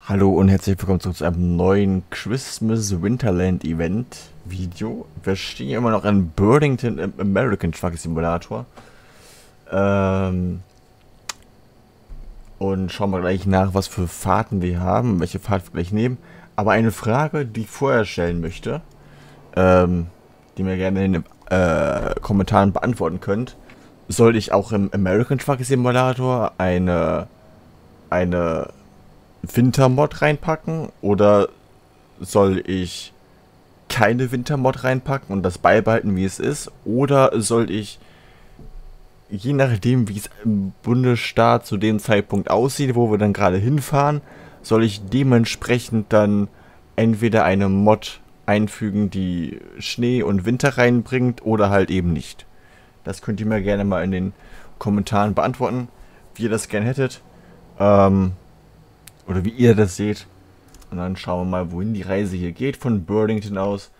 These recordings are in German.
Hallo und herzlich willkommen zu einem neuen Christmas Winterland Event Video. Wir stehen immer noch in Burlington im American Truck Simulator. Und schauen wir gleich nach, was für Fahrten wir haben, welche Fahrt wir gleich nehmen. Aber eine Frage, die ich vorher stellen möchte, die mir gerne in den Kommentaren beantworten könnt. Soll ich auch im American Truck Simulator eine Wintermod reinpacken oder soll ich keine Wintermod reinpacken und das beibehalten, wie es ist? Oder soll ich, je nachdem, wie es im Bundesstaat zu dem Zeitpunkt aussieht, wo wir dann gerade hinfahren, soll ich dementsprechend dann entweder eine Mod einfügen, die Schnee und Winter reinbringt oder halt eben nicht? Das könnt ihr mir gerne mal in den Kommentaren beantworten, wie ihr das gerne hättet. Oder wie ihr das seht. Und dann schauen wir mal, wohin die Reise hier geht von Burlington aus.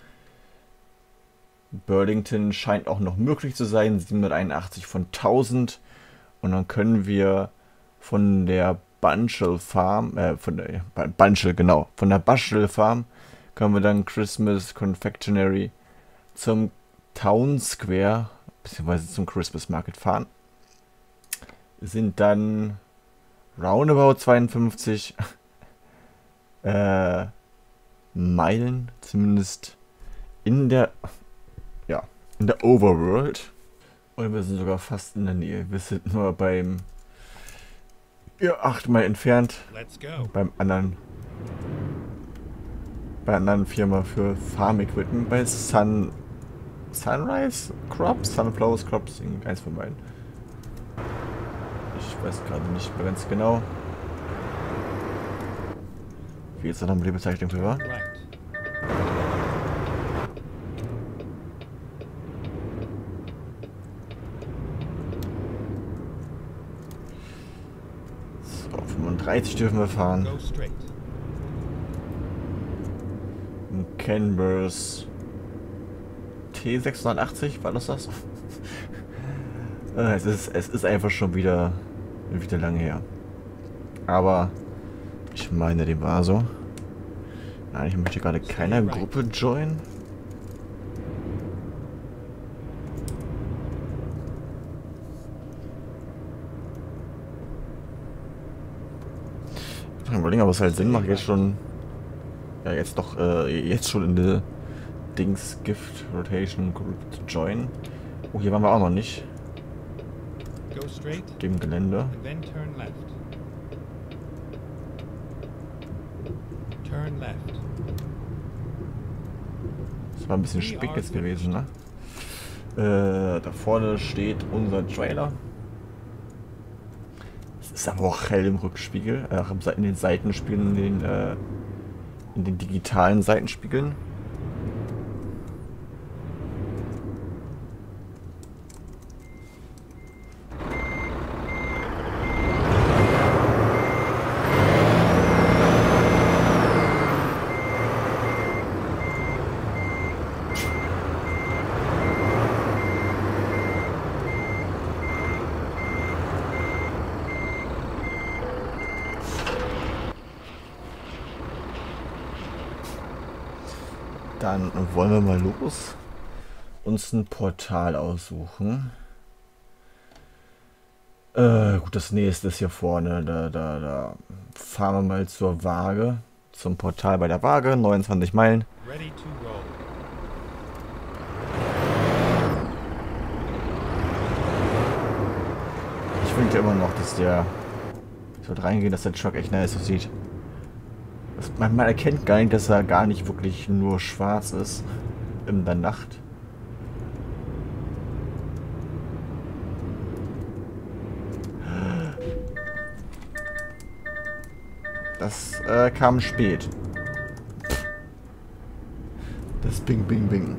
Burlington scheint auch noch möglich zu sein. 781 von 1000. Und dann können wir von der Bunchel Farm, von der Bunchel Farm, können wir dann Christmas Confectionery zum Town Square, beziehungsweise zum Christmas Market fahren. Sind dann roundabout 52 Meilen, zumindest in der Overworld. Und wir sind sogar fast in der Nähe. Wir sind nur beim 8 Meilen entfernt. Bei einer anderen Firma für Farm Equipment, bei Sunrise Crops, Sunflowers Crops, eins von beiden. Ich weiß gerade nicht mehr ganz genau, wie jetzt noch die Bezeichnung für war. So, 35 dürfen wir fahren. Ein Canberra's T680, war das? Es ist einfach schon wieder lange her. Aber ich meine, dem war so. Nein, ich möchte gerade keiner Gruppe joinen. Ich kann überlegen, ob es halt Sinn macht, jetzt schon. Ja, jetzt schon in der Dings Gift Rotation Group zu joinen. Oh, hier waren wir auch noch nicht. Dem Gelände. Das war ein bisschen spick jetzt gewesen, ne? Da vorne steht unser Trailer. Es ist aber auch hell im Rückspiegel, in den Seitenspiegeln, in den digitalen Seitenspiegeln. Dann wollen wir mal los uns ein Portal aussuchen. Gut, das nächste ist hier vorne. Da fahren wir mal zur Waage. Zum Portal bei der Waage. 29 Meilen. Ich finde immer noch, dass ich sollte reingehen, dass der Truck echt nice aussieht. Man erkennt gar nicht, dass er gar nicht wirklich nur schwarz ist in der Nacht. Das kam spät. Das Bing Bing Bing.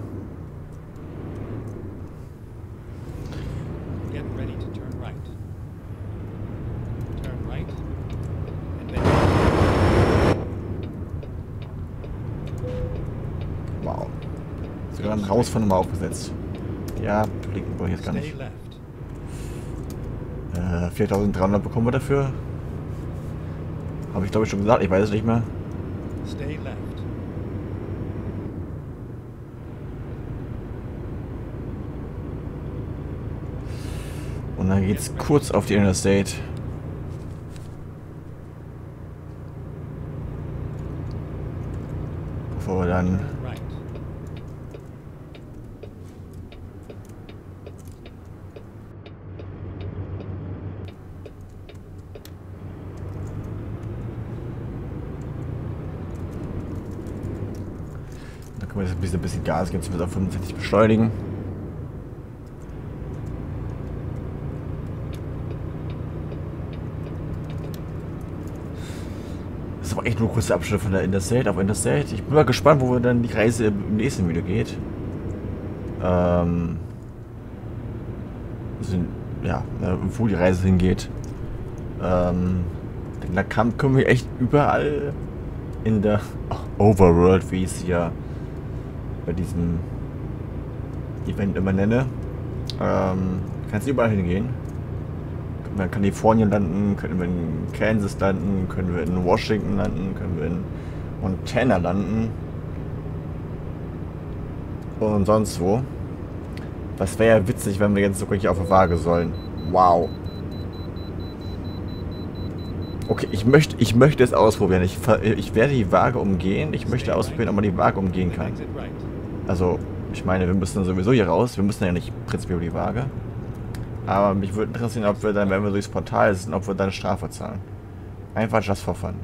Wow. Sogar ein Haus von einem aufgesetzt. Ja, blinken wir jetzt gar nicht. 4.300 bekommen wir dafür. Habe ich glaube ich schon gesagt, ich weiß es nicht mehr. Stay left. Und dann geht's kurz auf die Interstate. Bevor wir dann... Turn right. Da können wir jetzt ein bisschen Gas geben, bis auf 65 beschleunigen. Das war echt nur kurze Abschnitte von der Interstate auf Interstate. Ich bin mal gespannt, wo dann die Reise im nächsten Video geht. Ja, wo die Reise hingeht. Da können wir echt überall in der Overworld, wie ich es ja bei diesem Event immer nenne, kannst du überall hingehen. Können wir in Kalifornien landen, können wir in Kansas landen, können wir in Washington landen, können wir in Montana landen und sonst wo. Das wäre ja witzig, wenn wir jetzt sogar hier auf der Waage sollen. Wow. Okay, ich möchte es ausprobieren. Ich werde die Waage umgehen. Ich möchte ausprobieren, ob man die Waage umgehen kann. Also, ich meine, wir müssen sowieso hier raus. Wir müssen ja nicht prinzipiell über die Waage. Aber mich würde interessieren, ob wir dann, wenn wir durchs Portal sind, ob wir dann Strafe zahlen. Einfach just for fun.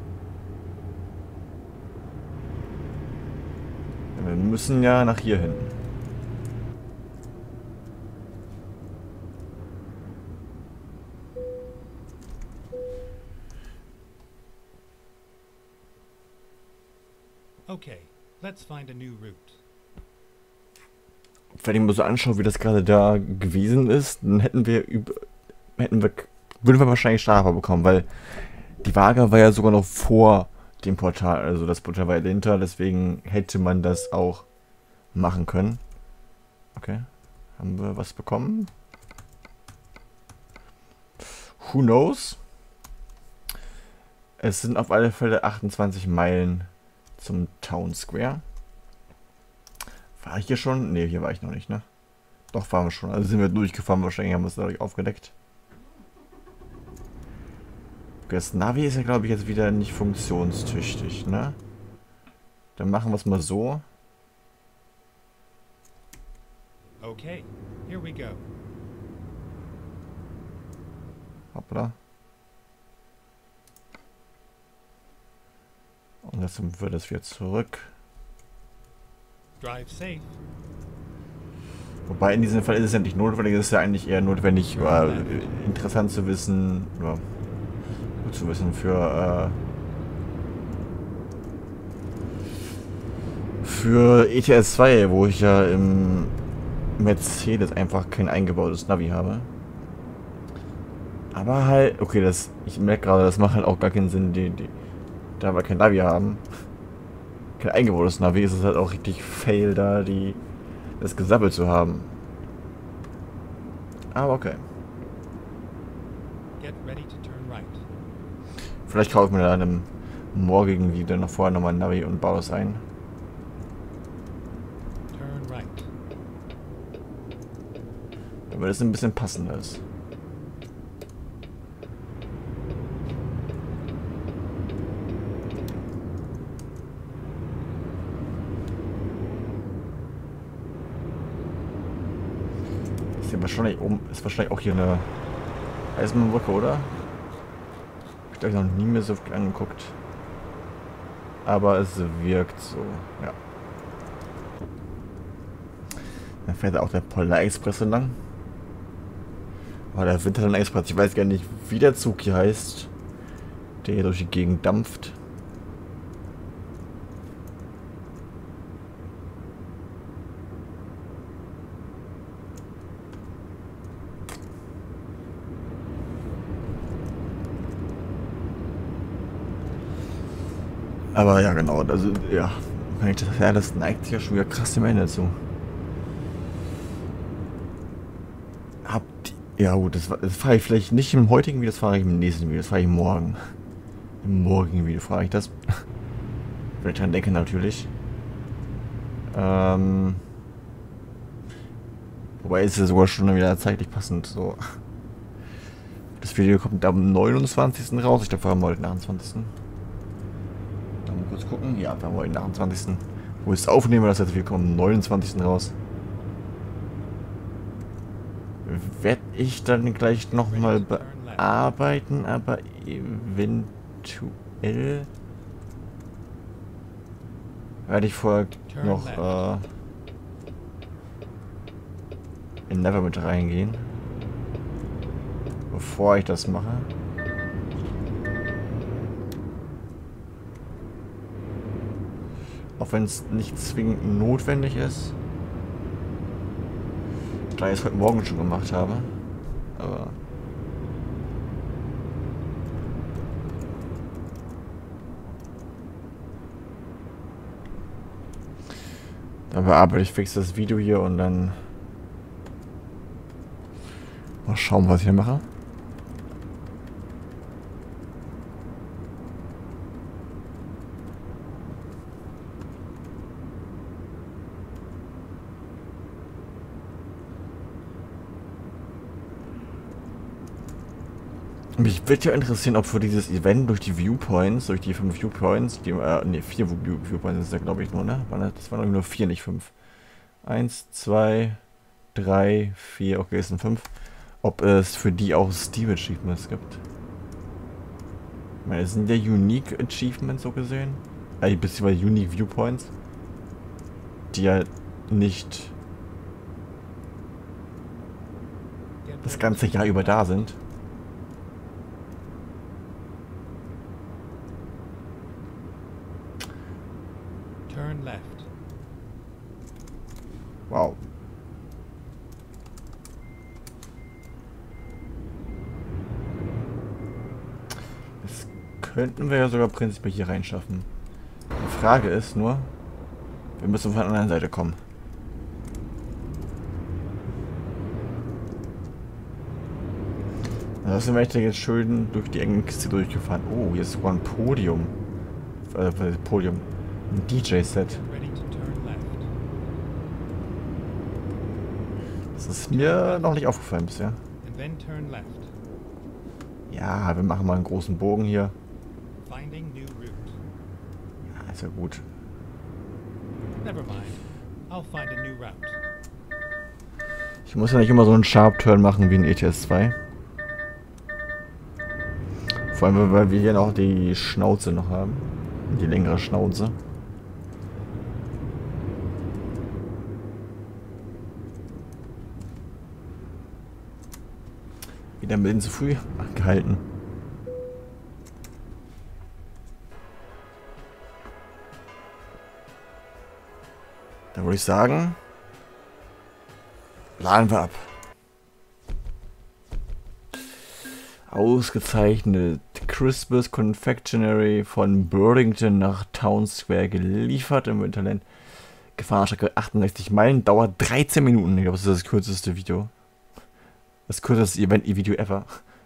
Wir müssen ja nach hier hin. Okay, let's find a new route. Wenn ich mir so anschaue, wie das gerade da gewesen ist, dann würden wir wahrscheinlich Strafe bekommen, weil die Waage war ja sogar noch vor dem Portal, also das Portal war ja dahinter, deswegen hätte man das auch machen können. Okay, haben wir was bekommen? Who knows? Es sind auf alle Fälle 28 Meilen zum Town Square. War ich hier schon? Ne, hier war ich noch nicht, ne? Doch, waren wir schon. Also sind wir durchgefahren, wahrscheinlich haben wir es dadurch aufgedeckt. Das Navi ist ja, glaube ich, jetzt wieder nicht funktionstüchtig, ne? Dann machen wir es mal so. Okay, here we go. Hoppla. Und jetzt wird es wieder zurück. Drive safe. Wobei in diesem Fall ist es ja nicht notwendig, es ist ja eigentlich eher notwendig, interessant zu wissen, oder gut zu wissen für ETS 2, wo ich ja im Mercedes einfach kein eingebautes Navi habe. Aber halt, okay, ich merke gerade, das macht halt auch gar keinen Sinn, da wir kein Navi haben, kein eingebautes Navi, ist es halt auch richtig fail, da das gesammelt zu haben. Aber okay. Get ready to turn right. Vielleicht kaufe ich mir dann im morgigen Video noch vorher nochmal ein Navi und baue es ein. Turn right. Damit es ein bisschen passender ist. Ist wahrscheinlich auch hier eine Eisenbahnbrücke, oder? Hab ich glaube noch nie mehr so viel angeguckt. Aber es wirkt so, ja. Dann fährt auch der Polar Express entlang. Oh, der Winterland Express, ich weiß gar nicht, wie der Zug hier heißt, der hier durch die Gegend dampft. Aber ja, genau, also, ja, das neigt sich ja schon wieder krass dem Ende zu. Ja gut, das fahre ich vielleicht nicht im heutigen Video, das fahre ich im nächsten Video, das fahre ich morgen. Im morgigen Video frage ich das. Wenn ich dran denke, natürlich. Wobei ist ja sogar schon wieder zeitlich passend. So. Das Video kommt am 29. raus. Ich glaube, wir haben heute den 28. Mal kurz gucken. Ja, wir haben heute den 28. Wo ich es aufnehme, das heißt, wir kommen am 29. raus. Werde ich dann gleich nochmal bearbeiten, aber eventuell werde ich vorher noch in Never mit reingehen, bevor ich das mache. Auch wenn es nicht zwingend notwendig ist, da ich es heute Morgen schon gemacht habe. Aber dann bearbeite ich fix das Video hier und dann mal schauen, was ich hier mache. Mich würde ja interessieren, ob für dieses Event durch die Viewpoints, durch die 5 Viewpoints, die, ne, 4 Viewpoints ist ja, glaube ich, nur, ne? Das waren nur 4, nicht 5. 1, 2, 3, 4, okay, es sind 5. Ob es für die auch Steam Achievements gibt. Ich meine, es sind ja Unique Achievements so gesehen. Beziehungsweise Unique Viewpoints. Die ja nicht das ganze Jahr über da sind. Turn left. Wow. Das könnten wir ja sogar prinzipiell hier reinschaffen. Die Frage ist nur, wir müssen von der anderen Seite kommen. Da sind wir jetzt schön durch die engen Kiste durchgefahren. Oh, hier ist sogar ein Podium. Podium. Ein DJ-Set. Das ist mir noch nicht aufgefallen bisher. Ja, wir machen mal einen großen Bogen hier. Ja, ist ja gut. Ich muss ja nicht immer so einen Sharp-Turn machen wie in ETS 2. Vor allem, weil wir hier noch die Schnauze noch haben. Die längere Schnauze. Wieder ein bisschen zu früh gehalten. Dann würde ich sagen, laden wir ab. Ausgezeichnet. Christmas Confectionery von Burlington nach Town Square geliefert im Winterland. Gefahrenstrecke 68 Meilen, dauert 13 Minuten. Ich glaube, das ist das kürzeste Video. Das kürzeste Event-Video ever.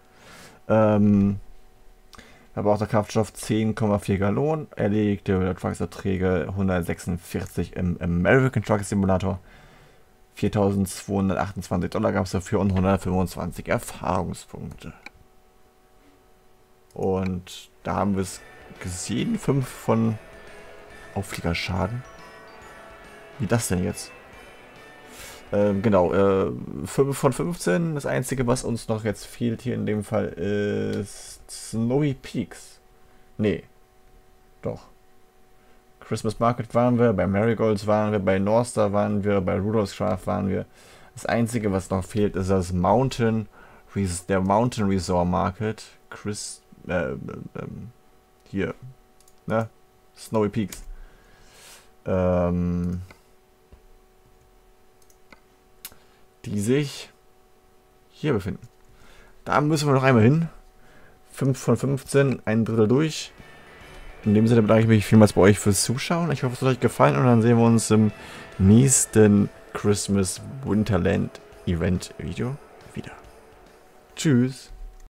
Verbrauchter Kraftstoff 10,4 Gallonen. Erledigte Truckserträge 146 im American Truck Simulator. 4.228 Dollar gab es dafür und 125 Erfahrungspunkte. Und da haben wir es gesehen. 5 von Aufliegerschaden. Wie das denn jetzt? Genau, 5 von 15. Das einzige, was uns noch jetzt fehlt hier in dem Fall, ist Snowy Peaks. Nee. Doch. Christmas Market waren wir, bei Marigolds waren wir, bei Northstar waren wir, bei Rudolph's Craft waren wir. Das einzige, was noch fehlt, ist das der Mountain Resort Market. Hier. Ne? Snowy Peaks. Die sich hier befinden. Da müssen wir noch einmal hin. 5 von 15, ein Drittel durch. In dem Sinne bedanke ich mich vielmals bei euch fürs Zuschauen. Ich hoffe, es hat euch gefallen und dann sehen wir uns im nächsten Christmas Winterland Event Video wieder. Tschüss.